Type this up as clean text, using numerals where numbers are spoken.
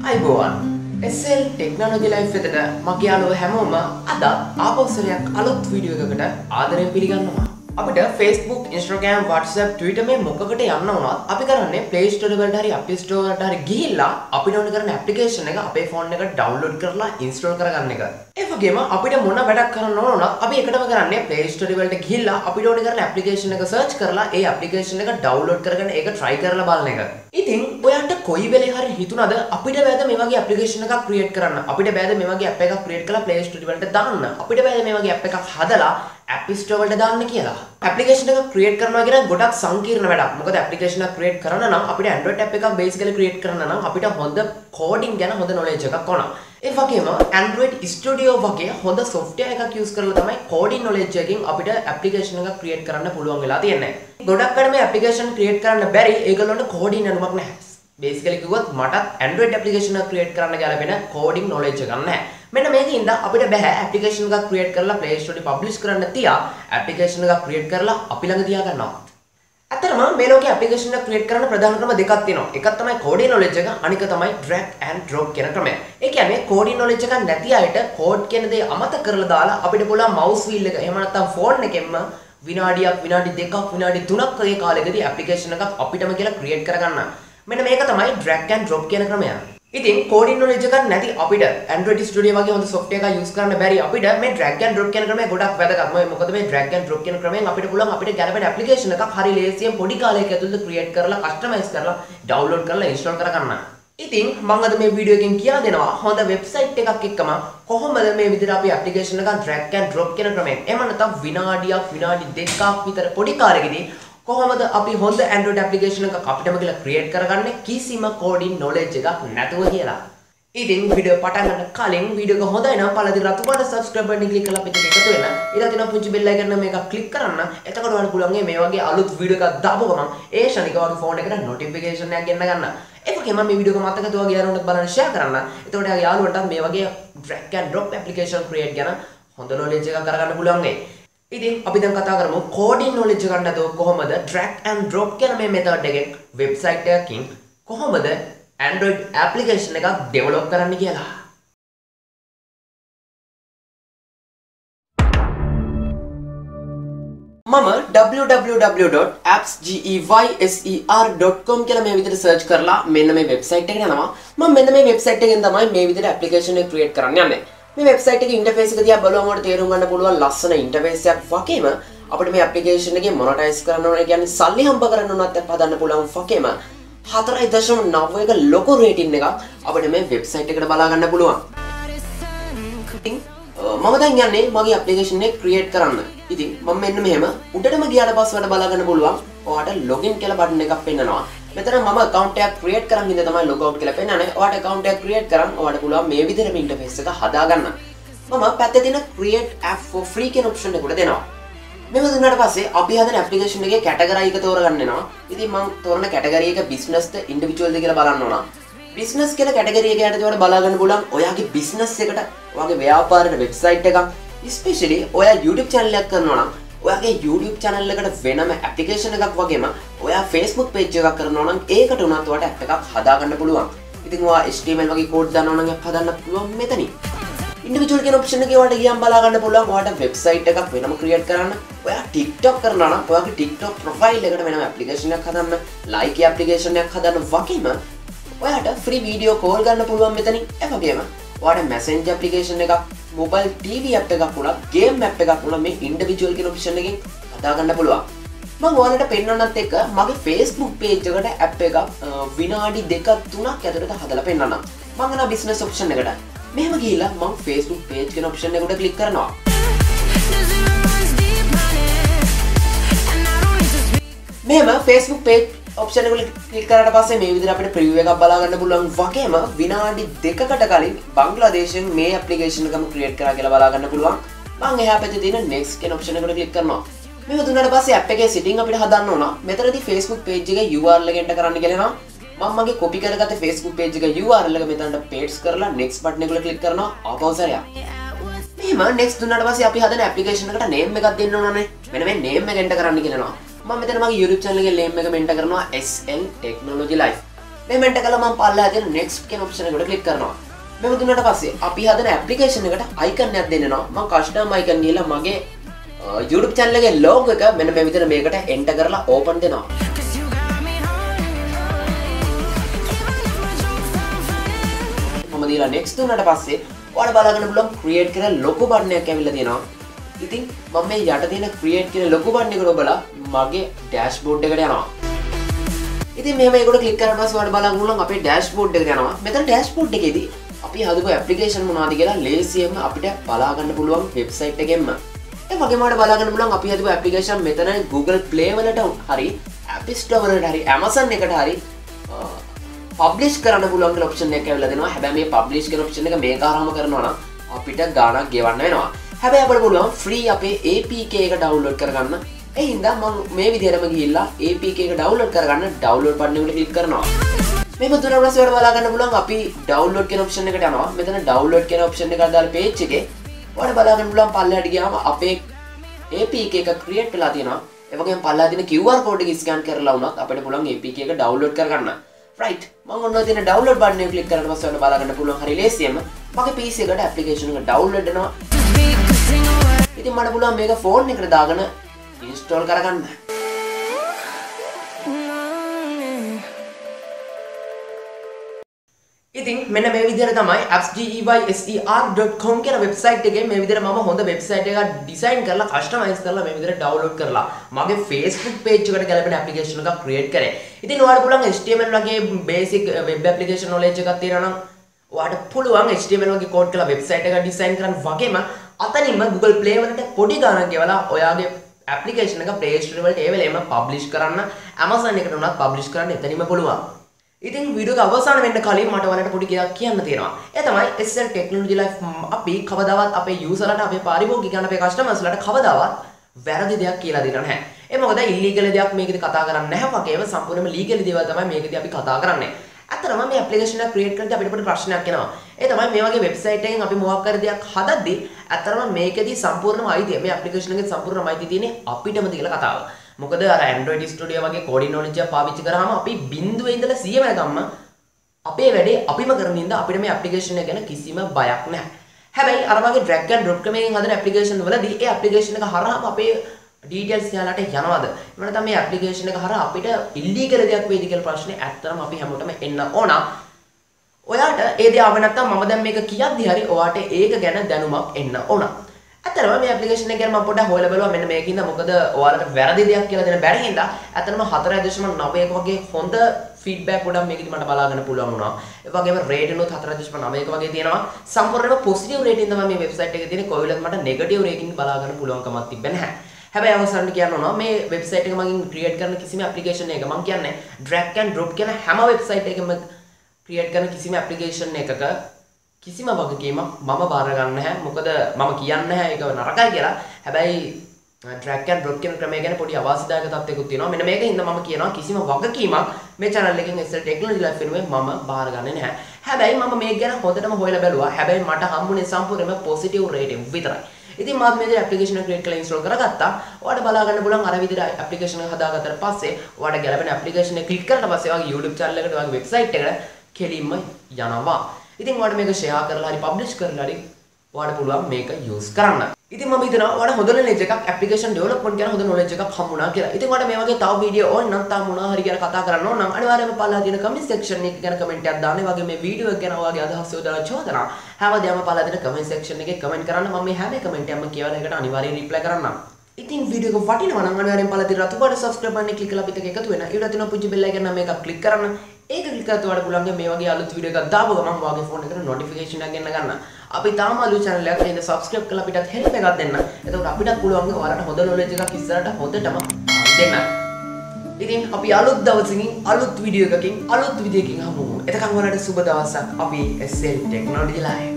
අයිබෝවන් SL technology life එකට මගේ යාළුවෝ හැමෝම අද ආපස්සරයක් අලුත් වීඩියෝ එකකට ආදරයෙන් පිළිගන්නවා. අපිට Facebook, Instagram, WhatsApp, Twitter මේ මොකකට යන්න වුණත් අපි කරන්නේ Play Store වලට හරි App Store වලට හරි ගිහිල්ලා අපිට ඕන කරන application එක අපේ phone එකට download කරලා install කරගන්න එක. ඒ වගේම අපිට මොන වැඩක් කරන්න ඕන වුණත් අපි එකටම කරන්නේ Play Store වලට ගිහිල්ලා අපිට ඕන කරන application එක search කරලා ඒ application එක download කරගෙන ඒක try කරලා බලන එක. ඉතින් ඔයාලට කොයි වෙලේ හරි හිතුණාද අපිට බෑද මේ වගේ application එකක් create කරන්න? අපිට බෑද මේ වගේ app එකක් create කරලා Play Store වලට දාන්න? අපිට බෑද මේ වගේ app එකක් හදලා App Store වලට දාන්න කියලා? application එක create කරනවා කියන ගොඩක් සංකීර්ණ වැඩක්. මොකද application එක create කරන්න නම් අපිට Android app එකක් basically create කරන්න නම් අපිට හොඳ coding ගැන හොඳ knowledge එකක් ඕන. ඒ වගේම Android Studio වගේ හොඳ software එකක් use කරලා තමයි coding knowledge එකකින් අපිට application එකක් create කරන්න පුළුවන් වෙලා තියෙන්නේ. ගොඩක් අය මේ application create කරන්න බැරි ඒගොල්ලන්ට coding දැනුමක් නැහැ. basically කිව්වොත් මටත් Android application එක create කරන්න ගැලපෙන coding knowledge එකක් නැහැ. මෙන්න මේකින්ද අපිට බෑ application එකක් create කරලා Play Store එකේ publish කරන්න තියා application එකක් create කරලා අපි ළඟ තියා ගන්නවා. අතරම මේ ලෝකේ application එක create කරන්න ප්‍රධාන ක්‍රම දෙකක් තියෙනවා. එකක් තමයි coding knowledge එක, අනික තමයි drag and drop කියන ක්‍රමය. ඒ කියන්නේ coding knowledge එකක් නැති අයට code කියන දේ අමතක කරලා දාලා අපිට පුළුවන් mouse wheel එක එහෙම නැත්නම් phone එකෙන්ම විනාඩියක්, විනාඩි දෙකක්, විනාඩි 3ක් වගේ කාලයකදී application එකක් අපිටම කියලා create කරගන්න. මෙන්න මේක තමයි drag and drop කියන ක්‍රමය. ඉතින් coding knowledge එකක් නැති අපිට Android Studio වගේ හොඳ software එකක් use කරන්න බැරි අපිට මේ drag and drop කියන ක්‍රමය ගොඩක් වැදගත්. මොකද මේ drag and drop කියන ක්‍රමයෙන් අපිට පුළුවන් අපිට ගැලපෙන application එකක් හරි ලේසියෙන් පොඩි කාලයක ඇතුළත create කරලා customize කරලා download කරලා install කරගන්න. ඉතින් මම අද මේ වීඩියෝ එකෙන් කියලා දෙනවා හොඳ website එකක් එක්කම කොහොමද මේ විදිහට අපි application එකක් drag and drop කියන ක්‍රමයෙන් එහෙම නැත්නම් විනාඩියක්, විනාඩි දෙකක් විතර පොඩි කාලෙකදී කොහොමද අපි හොඳ Android application එකක් අපිටම කියලා create කරගන්නේ කිසිම coding knowledge එකක් නැතුව කියලා. ඉතින් වීඩියෝ පටන් ගන්න කලින් වීඩියෝ එක හොඳයි නම් පළදින රතු පාට subscribe button එක click කරලා අපිට එකතු වෙන්න. ඊට තියෙන පුංචි bell icon එක මේක click කරන්න. එතකොට ඔයාලට පුළුවන් මේ වගේ අලුත් වීඩියෝ එකක් දාපු ගමන් ඒ ශනික වගේ phone එකට notification එකක් ගෙන්න ගන්න. ඒ වගේම මේ වීඩියෝ එක මතක තුවා ගියාරුණත් බලන්න share කරන්න. එතකොට යාගේ යාළුවන්ටත් මේ වගේ drag and drop application create ගැන හොඳ knowledge එකක් අරගන්න පුළුවන් වෙයි. ඉතින් අපි දැන් කතා කරමු coding knowledge එකක් නැතුව කොහොමද drag and drop කියන මේ method එකෙන් website එකකින් කොහොමද Android application එකක් develop කරන්න කියලා. මම www.appsgeyer.com කියලා මේ විදිහට search කරලා මෙන්න මේ website එකට යනවා. මම මෙන්න මේ website එකෙන් තමයි මේ විදිහට application එක create කරන්න යන්නේ. මේ වෙබ්සයිට් එකේ ඉන්ටර්ෆේස් එක දිහා බලුවම ඔයාලට තේරුම් ගන්න පුළුවන් ලස්සන ඉන්ටර්ෆේස් එකක් වගේම අපිට මේ ඇප්ලිකේෂන් එකේ මොනටයිස් කරන්න ඕන කියන්නේ සල්ලි හම්බ කරන්න උනත් හදන්න පුළුවන් වගේම 4.9ක ලොකු රේටින් එකක් අපිට මේ වෙබ්සයිට් එකට බලා ගන්න පුළුවන්. ඉතින් මම දැන් යන්නේ මගේ ඇප්ලිකේෂන් එක ක්‍රියේට් කරන්න. ඉතින් මම මෙන්න මෙහෙම උඩටම ගියාට පස්සේ ඔයාලට බලා ගන්න පුළුවන් ඔයාලට login කියලා බටන් එකක් පෙන්නනවා. මෙතන මම account එකක් create කරන් ඉඳ තමයි log out කියලා පෙන්නන්නේ. ඔයාලට account එකක් create කරන් ඔයාලට පුළුවන් මේ විදිහට මේ interface එක හදා ගන්න. මම පැත්තේ තියෙන create app for free කියන option එක උඩ දෙනවා. මේක දුන්නාට පස්සේ අපි හදන application එකේ category එක තෝරගන්න වෙනවා. ඉතින් මම තෝරන category එක business ද individual ද කියලා බලන්න ඕන. business කියන category එක යටතේ ඔයාලට බලා ගන්න පුළුවන් ඔයාගේ business එකට ඔයාගේ ව්‍යාපාරයට website එකක් especially ඔයා YouTube channel එකක් කරනවා නම් ඔයාගේ YouTube channel එකට වෙනම application එකක් වගේම ඔයා Facebook page එකක් කරනවා නම් ඒකට උනත් ඔයාලට app එකක් හදා ගන්න පුළුවන්. ඉතින් ඔයා HTML වගේ code දන්නවා නම් හදන්න පුළුවන් මෙතනින්. individual කියන option එකේ ඔයාලට ගියන් බලා ගන්න පුළුවන් ඔයාලට website එකක් වෙනම create කරන්න. ඔයා TikTok කරනවා නම් ඔයාගේ TikTok profile එකට වෙනම application එකක් හදන්න, like application එකක් හදන්න වගේම ඔයාලට free video call ගන්න පුළුවන් මෙතනින්. ඒ වගේම ඔයාලට messenger application එකක්, mobile TV app එකක් උනත්, game app එකක් උනත් මේ individual කියන option එකෙන් හදා ගන්න පුළුවන්. මම ඔයාලට පෙන්වන්නත් එක්ක මගේ Facebook page එකට app එකක් විනාඩි 2-3ක් ඇතුළත හදලා පෙන්නන්නම්. මම යනවා business option එකට. මෙහෙම ගිහිල්ලා මම Facebook page කියන option එක උඩ click කරනවා. මෙහෙම Facebook page option එක click කරාට පස්සේ මේ විදිහට අපිට preview එකක් බලා ගන්න පුළුවන් වගේම විනාඩි 2කට කලින් බංග්ලාදේශයෙන් මේ application එකම create කරා කියලා බලා ගන්න පුළුවන්. මම එහා පැත්තේ තියෙන next කියන option එකට click කරනවා. මේක දුන්නාට පස්සේ app එකේ setting අපිට හදන්න ඕන. මෙතනදී Facebook page එකේ URL එක enter කරන්න කියලා එනවා. මම මගේ copy කරගත්ත Facebook page එකේ URL එක මෙතනට paste කරලා next button එක click කරනවා. ආපහු සැරයක්. මෙහෙම next දුන්නාට පස්සේ අපි හදන application එකට name එකක් දෙන්න ඕනනේ. මෙන්න මේ name එක enter කරන්න කියලා එනවා. මම මෙතන මගේ YouTube channel එකේ name එක මෙන්ටර් කරනවා SL Technology Life. මෙහෙම එන්ටර් කළා මම පල්ලෙහා තියෙන next කියන option එකට click කරනවා. මෙහෙම දුන්නාට පස්සේ අපි හදන application එකට icon එකක් දෙන්නවා. මම custom icon ගිහලා මගේ YouTube channel එකේ logo එක මෙන්න මේ විදිහට මේකට enter කරලා open දෙනවා. මම දීලා next දුන්නාට පස්සේ ඔයාලා බලා ගන්න පුළුවන් create කරන logo button එකක් ඇවිල්ලා තියෙනවා. ඉතින් මම මේ යට තියෙන create කියන logo button එකට ඔබලා මගේ dashboard එකට යනවා. ඉතින් මෙහෙම ඒකට click කරලා පස්සේ ඔයාලා බලන්න පුළුවන් අපේ dashboard එකට යනවා. මෙතන dashboard එකේදී අපි හදපු application මොනවද කියලා ලේසියෙන්ම අපිට බලා ගන්න පුළුවන් website එකෙන්ම. ඒ වගේම ඔයාලා බලා ගන්න පුළුවන් අපි හදපු application මෙතන Google Play වලට හරි App Store වලට හරි Amazon එකට හරි publish කරන්න පුළුවන් කියලා option එකක් ඇවිල්ලා දෙනවා. හැබැයි මේ publish කියන option එක මේක හරහාම කරනවා නම් අපිට ගාණක් ගෙවන්න වෙනවා. හැබැයි අපිට පුළුවන් free අපේ APK එක download කරගන්න. ඒ හින්දා මම මේ විදිහටම ගිහිල්ලා APK එක download කරගන්න download button එකට click කරනවා. මේ මුදුන ප්‍රශ්න වල බලා ගන්න පුළුවන් අපි download කියන option එකට යනවා. මෙතන download කියන option එක දාලා page එකේ ඔයාලා බලා ගන්න පුළුවන් පල්ලෙහාට ගියාම අපේ APK එක create වෙලා තියෙනවා. ඒ වගේම පල්ලෙහා තියෙන QR code එක scan කරලා වුණත් අපිට පුළුවන් APK එක download කරගන්න. right මම ඔන්න තියෙන download button එක click කරලා පස්සේ ඔන්න බලා ගන්න පුළුවන් හරි ලේසියෙන්ම මගේ PC එකට application එක download වෙනවා. ඉතින් මට පුළුවන් මේක phone එකට දාගෙන install කරගන්න. ඉතින් මෙන්න මේ විදිහට තමයි appsgeyer.com කියන වෙබ්සයිට් එකේ මේ විදිහට මම හොඳ වෙබ්සයිට් එකක් ඩිසයින් කරලා කස්ටමයිස් කරලා මේ විදිහට ඩවුන්ලෝඩ් කරලා මගේ Facebook page එකට ගැලපෙන application එකක් create කරේ. ඉතින් ඔයාලට පුළුවන් HTML වගේ basic web application knowledge එකක් තියෙනවා නම් ඔයාලට පුළුවන් HTML වගේ code කරලා වෙබ්සයිට් එකක් ඩිසයින් කරන්න වගේම අතනින්ම Google Play වලට පොඩි ගාණක් ගෙවලා ඔයාගේ application එක Play Store වලට ඒ වෙලෙම publish කරන්න Amazon එකට උනත් publish කරන්න එතනින්ම පුළුවන්. ඉතින් වීඩියෝ එක අවසන් වෙන්න කලින් මට ඔයාලට පොඩි දෙයක් කියන්න තියෙනවා. ඒ තමයි SL Technology Life අපි කවදාවත් අපේ යූසර්ලට අපේ පාරිභෝගිකයන්ට අපේ කස්ටමර්ස්ලට කවදාවත් වැරදි දෙයක් කියලා දෙන්නේ නැහැ. ඒ මොකද ඉල්ලීගල් දෙයක් මේකෙදි කතා කරන්නේ නැහැ වගේම සම්පූර්ණයෙන්ම ලීගල් දේවල් තමයි මේකෙදි අපි කතා කරන්නේ. අතරම මේ ඇප්ලිකේෂන් එක ක්‍රියේට් කරද්දී අපිට පොඩි ප්‍රශ්නයක් එනවා. ඒ තමයි මේ වගේ වෙබ්සයිට් එකෙන් අපි මොකක් කර දෙයක් හදද්දී අතරම මේකෙදි සම්පූර්ණම අයිතිය මේ ඇප්ලිකේෂන් එකේ සම්පූර්ණම අයිතිය තියෙන්නේ අපිටමද කියලා කතාව. මොකද අර Android Studio වගේ coding knowledge එක පාවිච්චි කරාම අපි බිඳුවේ ඉඳලා 100 වෙනකම්ම අපේ වැඩේ අපිම කරන ඉඳලා අපිට මේ ඇප්ලිකේෂන් එක ගැන කිසිම බයක් නැහැ. හැබැයි අර වගේ drag and drop ක්‍රමයෙන් හදන ඇප්ලිකේෂන් වලදී ඒ ඇප්ලිකේෂන් එක හරහාම අපේ details යාලට යනවාද? එහෙම නැත්නම් මේ ඇප්ලිකේෂන් එක හරහා අපිට illegal දෙයක් වේද කියලා ප්‍රශ්නේ ඇත්තටම අපි හැමෝටම එන්න ඕන. ඔයාට ඒ දේ ආව නැත්නම් මම දැන් මේක කියද්දි හරි ඔයාට ඒක ගැන දැනුමක් එන්න ඕන. ඇත්තටම මේ ඇප්ලිකේෂන් එක ගැන මම පොඩ්ඩක් හොයලා බලුවා මෙන්න මේකින්ද මොකද ඔයාලට වැරදි දෙයක් කියලා දෙන්න බැරි හින්දා ඇත්තටම 4.9 වගේ හොඳ ෆීඩ්බැක් ගොඩක් මේකෙදි මට බලා ගන්න පුළුවන් වුණා. ඒ වගේම රේටින් උත් 4.9 වගේ තියෙනවා. සම්පූර්ණයෙන්ම පොසිටිව් රේටින් තමයි මේ වෙබ්සයිට් එකේ තියෙන්නේ. කොයිලත් මට නෙගටිව් රේටින් බලා ගන්න පුළුවන්කමක් තිබෙන්නේ නැහැ. හැබැයි අවසානට කියන්න ඕන මේ වෙබ්සයිට් එක මගින් ක්‍රියේට් කරන කිසිම ඇප්ලිකේෂන් එකක මම කියන්නේ drag and drop කියන හැම වෙබ්සයිට් එකකම ක්‍රියේට් කරන කිසිම ඇප්ලිකේෂන් එකක කිසිම වගකීමක් මම බාර ගන්න නැහැ. මොකද මම කියන්නේ නැහැ ඒක නරකයි කියලා. හැබැයි drag and drop කියන ක්‍රමය ගැන පොඩි අවාසිදායක තත්ත්වයක්ත් තියෙනවා. මෙන්න මේකින්ද මම කියනවා කිසිම වගකීමක් මේ channel එකෙන් SL Technology Life වෙනුවෙන් මම බාර ගන්නේ නැහැ. හැබැයි මම මේක ගැන හොඳටම හොයලා බැලුවා. හැබැයි මට හම්බුනේ සම්පූර්ණයෙන්ම positive rating විතරයි. ඉතින් මම මේ දේ ඇප්ලිකේෂන් එක ක්‍රියේට් කරලා ඉන්ස්ටෝල් කරගත්තා. ඔයාලට බලා ගන්න පුළුවන් අර විදිහට ඇප්ලිකේෂන් එක හදාගත්තට පස්සේ ඔයාලට ගැලපෙන ඇප්ලිකේෂන් එක ක්ලික් කරලා පස්සේ ඔයාගේ YouTube channel එකට ඔයාගේ වෙබ්සයිට් එකට කෙලින්ම යනවා. ඉතින් ඔයාලට මේක ෂෙයා කරලා හරි පබ්ලිෂ් කරලා හරි ඔයාලට පුළුවන් මේක යූස් කරන්න. ඉතින් මම හිතනවා ඔයාලට හොඳ knowledge එකක් ඇප්ලිකේෂන් ඩෙවලොප්මන්ට් ගැන හොඳ knowledge එකක් හම්බුණා කියලා. ඉතින් ඔයාලට මේ වගේ තව වීඩියෝ ඕන නම් තා මොනවා හරි ගැන කතා කරන්න ඕන නම් අනිවාර්යයෙන්ම පල්ලා තියෙන කමෙන්ට් සෙක්ෂන් එක ගැන කමෙන්ට් එකක් දාන්න. ඒ වගේ මේ වීඩියෝ එක ගැන ඔයාගේ අදහස් යොදලා චෝදනා හැමදාම පල්ලා තියෙන කමෙන්ට් සෙක්ෂන් එකේ කමෙන්ට් කරන්න. මම මේ හැම කමෙන්ට් එකක්ම කියවලා ඒකට අනිවාර්යයෙන් රිප්ලයි කරන්නම්. ඉතින් වීඩියෝ එක වටිනවා නම් අනිවාර්යෙන් පල්ලා තියෙන රතු පාට subscribe බටන් එක ක්ලික් කරලා අපිට එකතු වෙන්න. ඊට තියෙන පුංචි බෙල් එකක් නම් මේක ක්ලික් කරන්න. ඒක ක්ලික් කරලා ඔයාලට පුළුවන් මේ වගේ අලුත් වීඩියෝ එකක් දාපුවම මම ඔයාගේ ෆෝන් එකට notification එකක් ගෙන්න ගන්න. අපි තාම අලුත් channel එකක් නේද subscribe කරලා අපිටත් help එකක් දෙන්න. එතකොට අපිටත් පුළුවන් ඔයාලට හොඳ knowledge එකක් ඉස්සරහට හොඳටම දෙන්න. ඉතින් අපි අලුත් දවසකින් අලුත් වීඩියෝ එකකින් අලුත් විදියකින් හමු. එතකන් ඔයාලට සුබ දවසක්. අපි SL Technology Live